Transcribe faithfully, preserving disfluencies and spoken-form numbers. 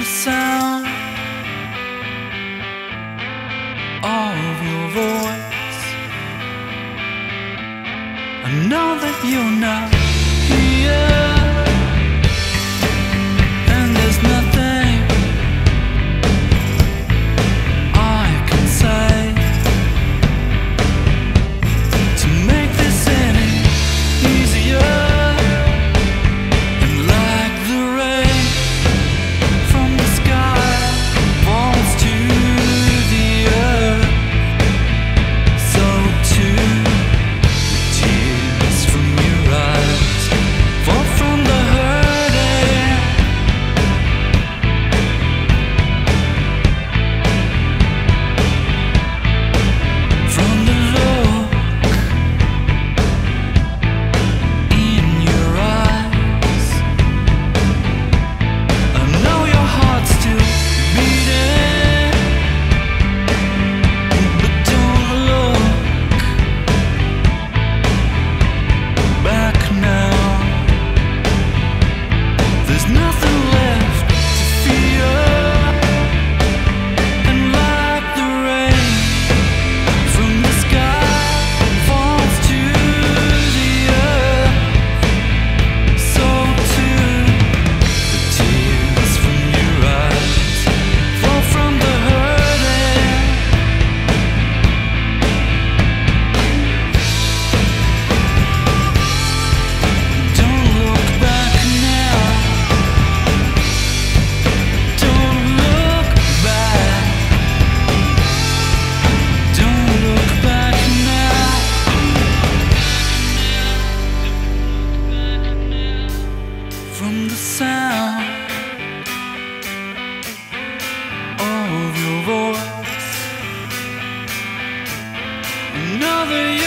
sound of your voice, I know that you're not here, and there's nothing I can say to make this any easier. And like the rain from the sky falls to the earth, so too the tears from your eyes fall from the hurting. From the look in your eyes, I know your heart's still beating, but don't look back now. There's nothing left to fear, and like the rain from the sky falls to the earth, so too the tears from your eyes fall from the hurting. Don't look back now. Don't look back. Don't look back now. From the sound of your voice, I know that